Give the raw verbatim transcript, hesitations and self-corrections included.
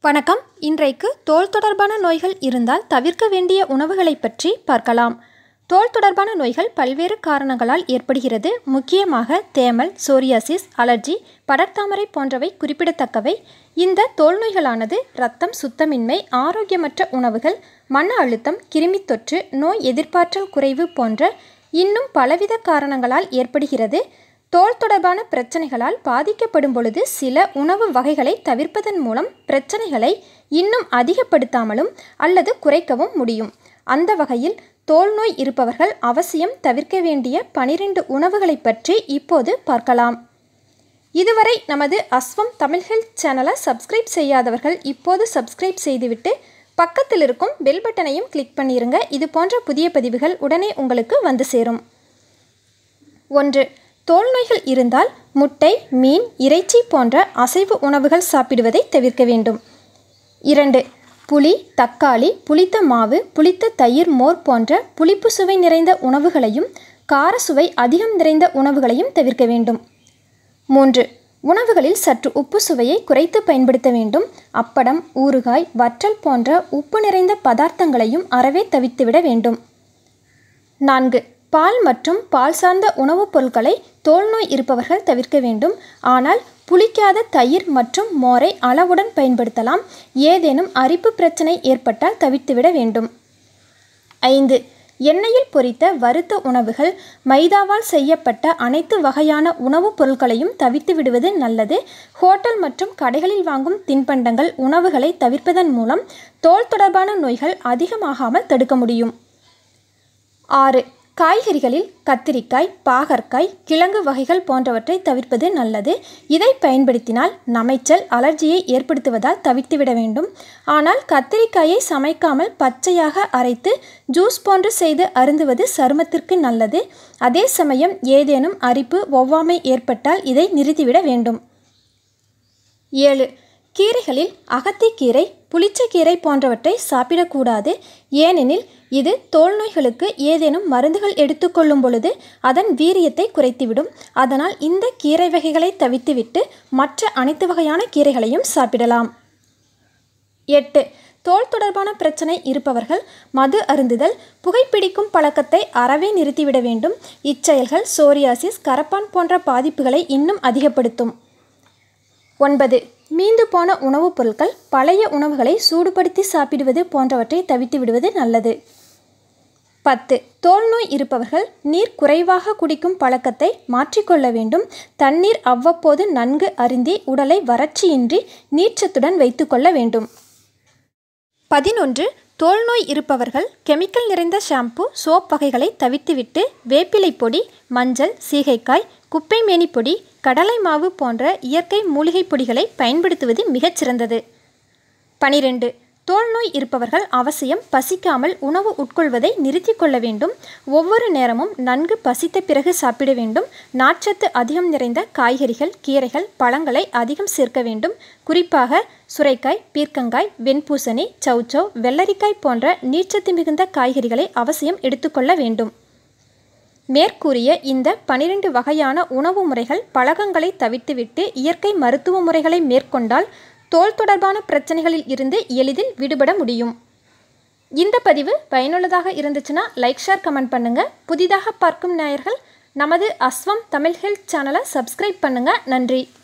வணக்கம். இன்றைக்கு தோல் தொடர்பான நோய்கள் இருந்தால் தவிர்க்க வேண்டிய உணவுகளை பற்றி பார்க்கலாம். தோல் தொடர்பான நோய்கள் பல்வேறு காரணங்களால் ஏற்படுகிறது. முக்கியமாக தேமல், சோரியாசிஸ், அலர்ஜி, படர்தாமரை போன்றவை குறிப்பிடத்தக்கவை. இந்த தோல் நோய்களானது இரத்தம் சுத்தமின்மை, ஆரோக்கியமற்ற உணவுகள், மன அழுத்தம், கிருமி தொற்று, நோய் எதிர்ப்பாற்றல் குறைவு போன்ற இன்னும் பலவித காரணங்களால் ஏற்படுகிறது. தோல் தொடர்பான பிரச்சனைகளால் பாதிக்கப்படும் பொழுது சில உணவு வகைகளை தவிர்ப்பதன் மூலம் பிரச்சனைகளை இன்னும் அதிகப்படுத்தாமலும் அல்லது குறைக்கவும் முடியும். அந்த வகையில் தோல் நோய் இருப்பவர்கள் அவசியம் தவிர்க்க வேண்டிய பனிரெண்டு உணவுகளை பற்றி இப்போது பார்க்கலாம். இதுவரை நமது அஸ்வம் தமிழ் ஹெல்த் சேனலை சப்ஸ்கிரைப் செய்யாதவர்கள் இப்போது சப்ஸ்கிரைப் செய்துவிட்டு பக்கத்தில் இருக்கும் பெல் பட்டனையும் கிளிக் பண்ணிருங்க. இது போன்ற புதிய பதிவுகள் உடனே உங்களுக்கு வந்து சேரும். ஒன்று. தோல் நோய்கள் இருந்தால் முட்டை, மீன், இறைச்சி போன்ற அசைவ உணவுகள் சாப்பிடுவதை தவிர்க்க வேண்டும். இரண்டு. புளி, தக்காளி, புளித்த மாவு, புளித்த தயிர், மோர் போன்ற புளிப்பு சுவை நிறைந்த உணவுகளையும் கார சுவை அதிகம் நிறைந்த உணவுகளையும் தவிர்க்க வேண்டும். மூன்று. உணவுகளில் சற்று உப்பு சுவையை குறைத்து பயன்படுத்த வேண்டும். அப்படம், ஊறுகாய், வற்றல் போன்ற உப்பு நிறைந்த பதார்த்தங்களையும் அறவே தவிர்த்துவிட வேண்டும். நான்கு. பால் மற்றும் பால் சார்ந்த உணவுப் பொருட்களை தோல் நோய் இருப்பவர்கள் தவிர்க்க வேண்டும். ஆனால் புளிக்காத தயிர் மற்றும் மோரை அளவுடன் பயன்படுத்தலாம். ஏதேனும் அரிப்பு பிரச்சனை ஏற்பட்டால் தவிர்த்துவிட வேண்டும். ஐந்து. எண்ணெயில் பொரித்த வறுத்த உணவுகள், மைதாவால் செய்யப்பட்ட அனைத்து வகையான உணவுப் பொருட்களையும் தவிர்த்து விடுவது நல்லது. ஹோட்டல் மற்றும் கடைகளில் வாங்கும் தின்பண்டங்கள், உணவுகளை தவிர்ப்பதன் மூலம் தோல் தொடர்பான நோய்கள் அதிகமாகாமல் தடுக்க முடியும். ஆறு. காய்கறிகளில் கத்திரிக்காய், பாகற்காய், கிழங்கு வகைகள் போன்றவற்றை தவிர்ப்பது நல்லது. இதை பயன்படுத்தினால் நமைச்சல், அலர்ஜியை ஏற்படுத்துவதால் தவிர்த்துவிட வேண்டும். ஆனால் கத்திரிக்காயை சமைக்காமல் பச்சையாக அரைத்து ஜூஸ் போன்று செய்து அருந்துவது சருமத்திற்கு நல்லது. அதே சமயம் ஏதேனும் அரிப்பு, ஒவ்வாமை ஏற்பட்டால் இதை நிறுத்திவிட வேண்டும். ஏழு. கீரைகளில் அகத்திக்கீரை, புளிச்சக்கீரை போன்றவற்றை சாப்பிடக்கூடாது. ஏனெனில் இது தோல் நோய்களுக்கு ஏதேனும் மருந்துகள் எடுத்துக்கொள்ளும் பொழுது அதன் வீரியத்தை குறைத்துவிடும். அதனால் இந்த கீரை வகைகளை தவிர்த்துவிட்டு மற்ற அனைத்து வகையான கீரைகளையும் சாப்பிடலாம். எட்டு. தோல் தொடர்பான பிரச்சனை இருப்பவர்கள் மது அருந்துதல், புகைப்பிடிக்கும் பழக்கத்தை அறவே நிறுத்திவிட வேண்டும். இச்செயல்கள் சோரியாசிஸ், கரப்பான் போன்ற பாதிப்புகளை இன்னும் அதிகப்படுத்தும். ஒன்பது. மீந்து போன உணவுப் பொருட்கள், பழைய உணவுகளை சூடுபடுத்தி சாப்பிடுவது போன்றவற்றை தவிர்த்து விடுவது நல்லது. பத்து. தோல் நோய் இருப்பவர்கள் நீர் குறைவாக குடிக்கும் பழக்கத்தை மாற்றிக்கொள்ள வேண்டும். தண்ணீர் அவ்வப்போது நன்கு அருந்தி உடலை வறட்சியின்றி நீர்ச்சத்துடன் வைத்துக்கொள்ள வேண்டும். பதினொன்று. தோல் நோய் இருப்பவர்கள் கெமிக்கல் நிறைந்த ஷாம்பு, சோப் வகைகளை தவிர்த்துவிட்டு வேப்பிலை பொடி, மஞ்சள், சீகைக்காய், குப்பைமேனி பொடி, கடலை மாவு போன்ற இயற்கை மூலிகை பொடிகளை பயன்படுத்துவது மிகச்சிறந்தது. பனிரெண்டு. தோல் நோய் இருப்பவர்கள் அவசியம் பசிக்காமல் உணவு உட்கொள்வதை நிறுத்தி கொள்ள வேண்டும். ஒவ்வொரு நேரமும் நன்கு பசித்த பிறகு சாப்பிட வேண்டும். நார்ச்சத்து அதிகம் நிறைந்த காய்கறிகள், கீரைகள், பழங்களை அதிகம் சேர்க்க வேண்டும். குறிப்பாக சுரைக்காய், பீர்க்கங்காய், வெண்பூசணி, சௌச்சௌ, வெள்ளரிக்காய் போன்ற நீர்ச்சத்து மிகுந்த காய்கறிகளை அவசியம் எடுத்துக்கொள்ள வேண்டும். மேற்கூறிய இந்த பனிரெண்டு வகையான உணவு முறைகள், பழக்கங்களை தவிர்த்துவிட்டு இயற்கை மருத்துவ முறைகளை மேற்கொண்டால் தோல் தொடர்பான பிரச்சனைகளில் இருந்து எளிதில் விடுபட முடியும். இந்த பதிவு பயனுள்ளதாக இருந்துச்சுன்னா லைக், ஷேர், கமெண்ட் பண்ணுங்க. புதிதாக பார்க்கும் நேயர்கள் நமது அஸ்வம் தமிழ் ஹெல்த் சேனலை சப்ஸ்கிரைப் பண்ணுங்க. நன்றி.